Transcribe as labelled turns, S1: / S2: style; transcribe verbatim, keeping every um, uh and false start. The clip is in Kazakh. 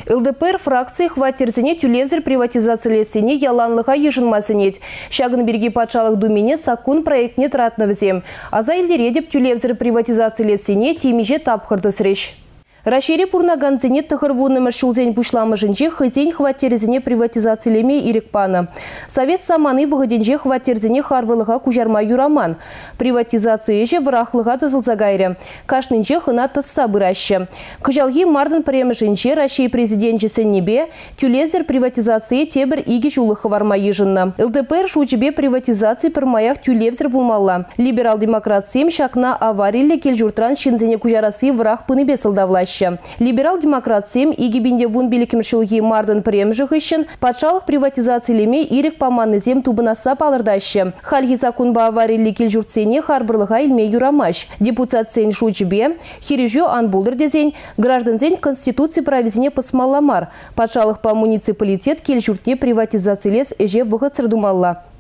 S1: ЛДПР фракции хватерзине тюлевзер приватизациялесине яланлыға ежінмасынет. Шагын берги патшалық думене сакун проектне тратнывзе. Аза елдере деп тюлевзер приватизациялесине темеже тапқырды сіреш. Рашире пурнаганзине тахырвуны мәршулзен пушламыжынче хызен хватерзине приватизациялеме ирекпаны. Совет саманы бұғыденже хватерзине харбырлыға кужарма юраман. Приватизация же врахлыға тызылзагайры. Кашнынче хына тысса бұращы. Кыжалги мардын премыжынче Раши президентчесі небе тюлезер приватизация тебір иге жулығы варма ежынны. ЛДПР шучебе приватизация пірмаях тюлевзер булмалла. Либерал-демократсем шакна аварилі келжуртран шинзене кужарасы врах пыныбе сылдавлащ. Либерал-демократсем игибинде вун белекімшілгі мардын премжық үшін патшалық приватизациялеме ирек паманызем тубынаса палырдашы. Хальги закунба аварилі келжуртсене харбырлыға илме юрамаш. Депутатсен шучебе, хирежу анбулдыр дезен, гражданзен конституции проведение посмалламар. Патшалық па муниципалитет келжуртне приватизациялес эже вғыт сырдумалла.